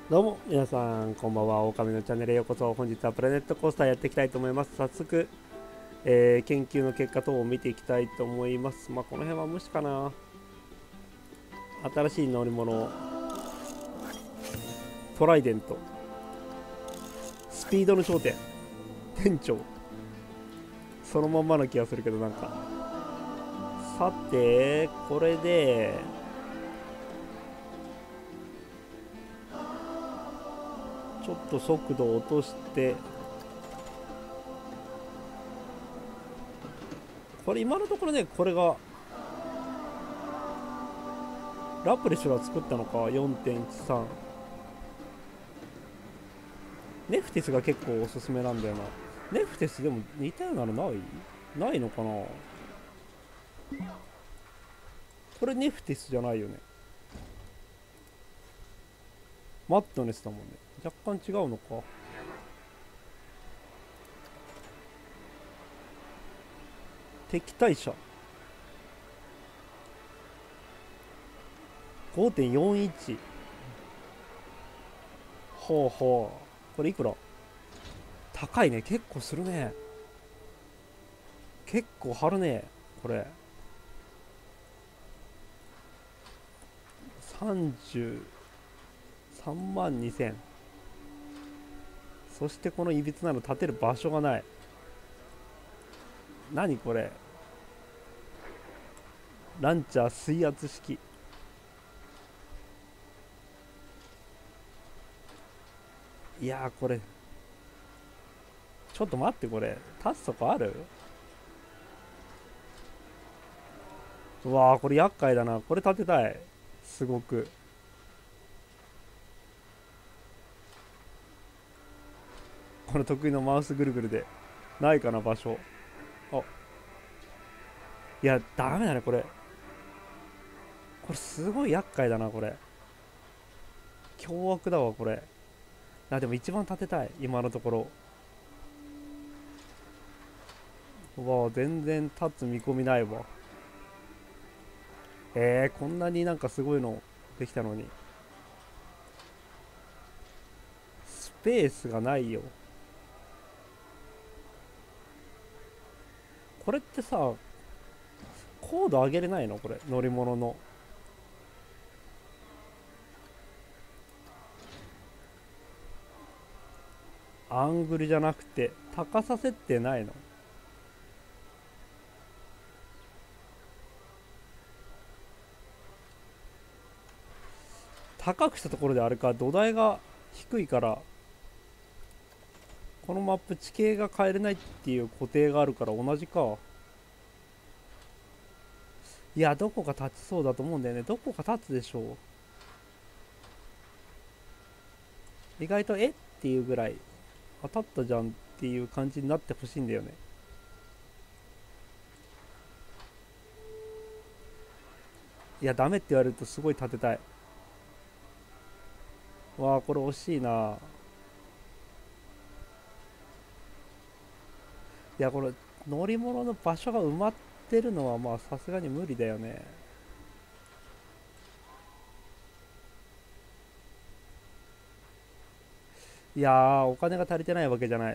どうも皆さんこんばんは。狼のチャンネルへようこそ。本日はプラネットコースターやっていきたいと思います。早速、研究の結果等を見ていきたいと思います。まあこの辺は無視かな。新しい乗り物、トライデント、スピードの頂点、店長、そのまんまな気がするけど、なんかさてこれでちょっと速度を落として、これ今のところね、これがラプレシュが作ったのか。 4.13 ネフティスが結構おすすめなんだよな。ネフティスでも似たようなのないのかな。これネフティスじゃないよね。マットネスだもんね。若干違うのか。敵対者 5.41。 ほうほう。これいくら？高いね。結構するね。結構張るねこれ。33万2000。そしてこのいびつなの立てる場所がない。何これ。ランチャー水圧式。いやーこれちょっと待って、これ立つとこある？うわーこれ厄介だな。これ立てたい。すごく。この得意のマウスぐるぐるでないかな場所。あ、いやダメだねこれ。これすごい厄介だなこれ。凶悪だわこれ。でも一番立てたい今のところ。うわ全然立つ見込みないわ。こんなになんかすごいのできたのにスペースがないよ。これってさ、高度上げれないのこれ？乗り物のアングルじゃなくて高さ設定ないの？高くしたところであれか、土台が低いからこのマップ地形が変えれないっていう固定があるから同じか。いやどこか立ちそうだと思うんだよね。どこか立つでしょう。意外とっていうぐらい、立ったじゃんっていう感じになってほしいんだよね。いやダメって言われるとすごい立てたい。わあこれ惜しいな。いやこれ乗り物の場所が埋まってるのはまあさすがに無理だよね。いやーお金が足りてないわけじゃない。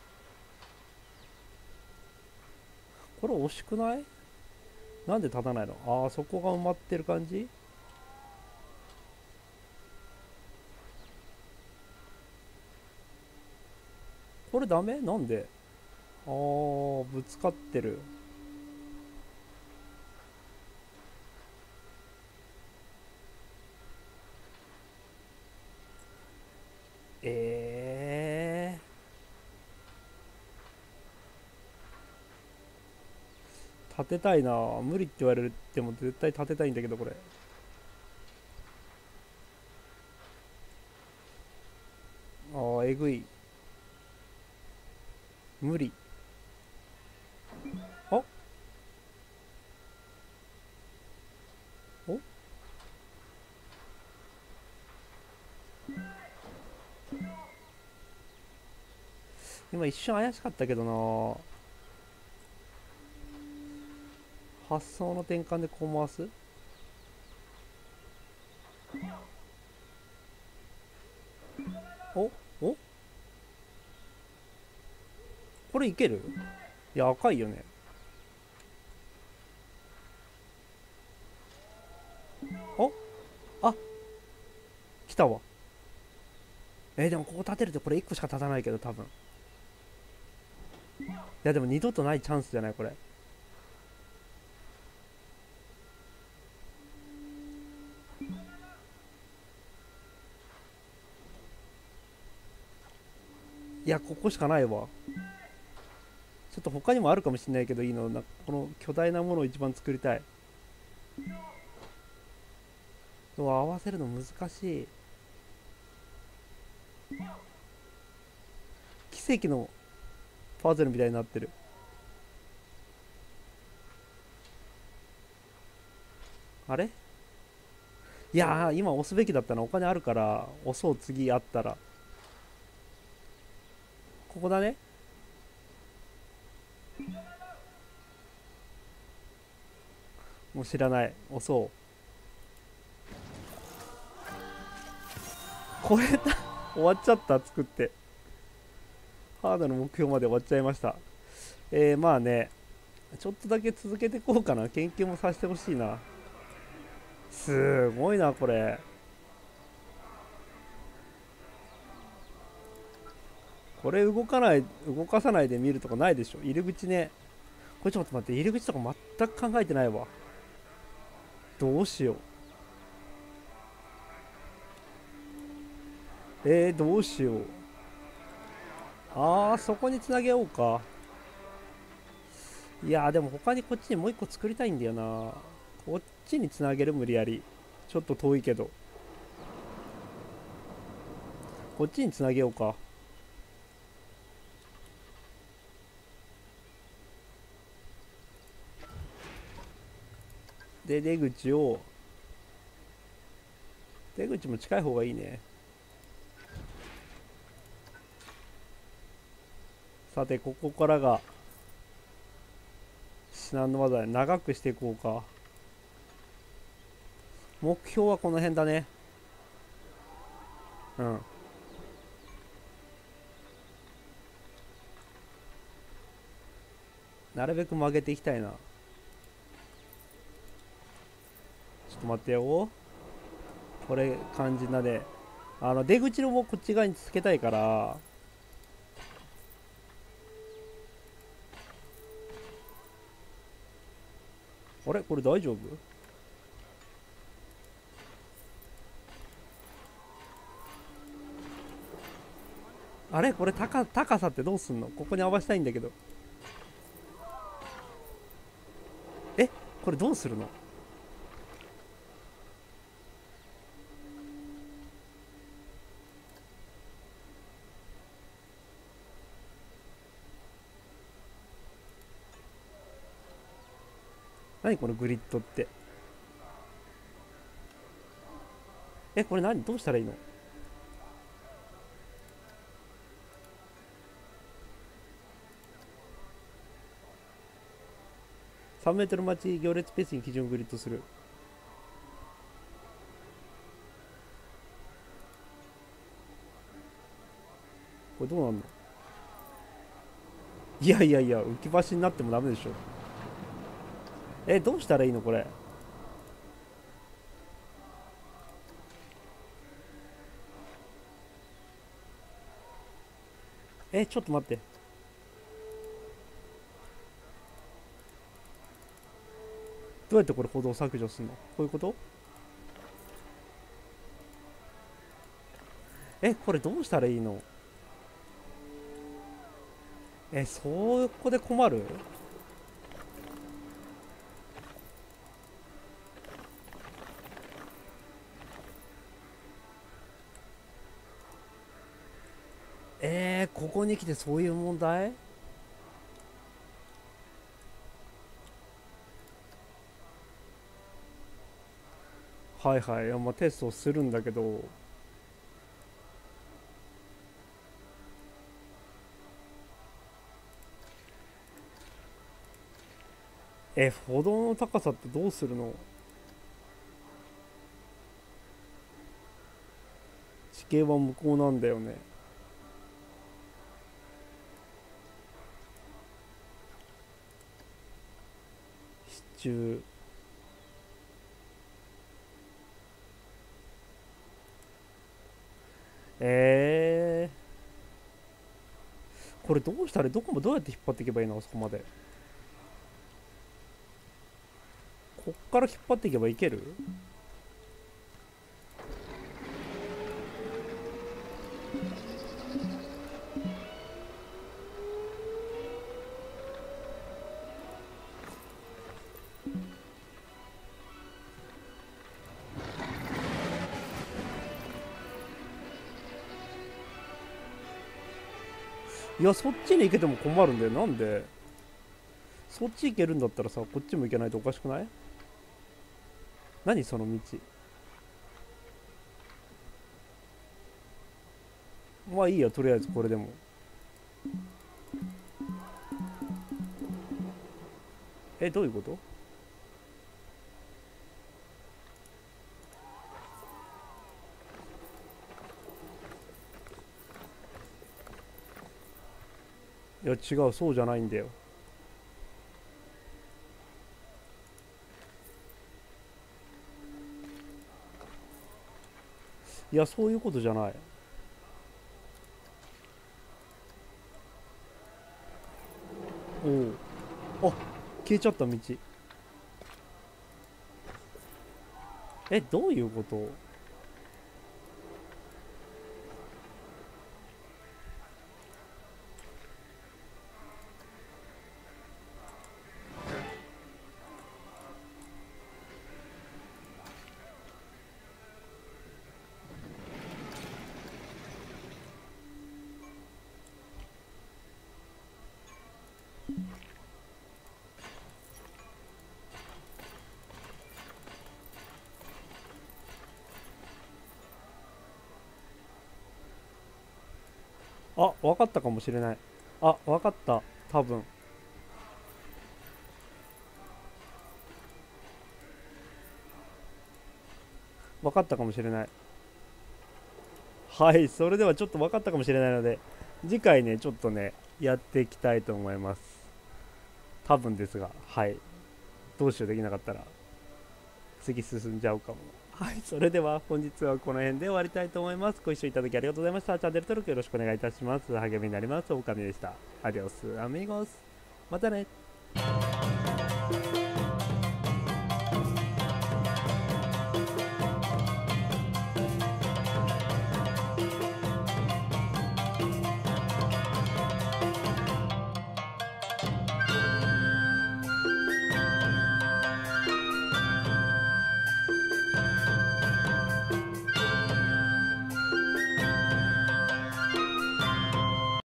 これ惜しくない？なんで立たないの？そこが埋まってる感じ。これダメなんで？ぶつかってる。え立てたいな。無理って言われても絶対立てたいんだけどこれ。えぐい。無理。あお今一瞬怪しかったけどな。発想の転換でこう回す。 おお、これいける？いや、赤いよね。お、あ、来たわ。でもここ立てるとこれ1個しか立たないけど、多分。いや、でも二度とないチャンスじゃないこれ。いや、ここしかないわ。ちょっと他にもあるかもしれないけど、いいのな、この巨大なものを一番作りたい。合わせるの難しい。奇跡のパズルみたいになってる。あれ、いやー、今押すべきだったな。お金あるから押そう。次あったらここだね。もう知らない。押そう。これだ。終わっちゃった。作ってハードの目標まで終わっちゃいました。まあね、ちょっとだけ続けていこうかな。研究もさせてほしいな。すごいなこれ。これ動かさないで見るとかないでしょ。入り口ね。これちょっと待って、入り口とか全く考えてないわ。どうしよう。どうしよう。そこにつなげようか。いやー、でも他にこっちにもう一個作りたいんだよな。こっちにつなげる、無理やり。ちょっと遠いけど。こっちにつなげようか。で、出口も近い方がいいね。さて、ここからが至難の技で長くしていこうか。目標はこの辺だね。うん。なるべく曲げていきたいな。ちょっと待ってよ。これ肝心なで、出口のもこっち側につけたいから。あれ、これ大丈夫？あれ、これ高さってどうすんの？ここに合わせたいんだけど。え、これどうするの？何このグリッドって。これどうしたらいいの？3メートル待ち行列ペースに基準をグリッドする。これどうなんの？いやいやいや、浮き橋になってもダメでしょ。どうしたらいいのこれ？ちょっと待って。どうやってこれ歩道削除するの？こういうこと？これどうしたらいいの？そこで困る？ここに来てそういう問題？はいはい。まあ、テストをするんだけど、歩道の高さってどうするの？ 地形は向こうなんだよね。支柱。これどうしたら、どこもどうやって引っ張っていけばいいの、あそこまで。こっから引っ張っていけばいける？いや、そっちに行けても困るんだよ。なんで？そっち行けるんだったらさ、こっちも行けないとおかしくない？何その道。まあいいや、とりあえずこれでも。どういうこと？いや違う、そうじゃないんだよ。いや、そういうことじゃない。おお。あ、消えちゃった道。どういうこと？あ、わかったかもしれない。あ、わかった。多分。わかったかもしれない。はい、それではちょっと分かったかもしれないので、次回ね、ちょっとね、やっていきたいと思います。多分ですが、はい。どうしよう、できなかったら、次進んじゃうかも。はい、それでは本日はこの辺で終わりたいと思います。ご視聴いただきありがとうございました。チャンネル登録よろしくお願いいたします。励みになります。おかみでした。アディオス、アミゴス。またね。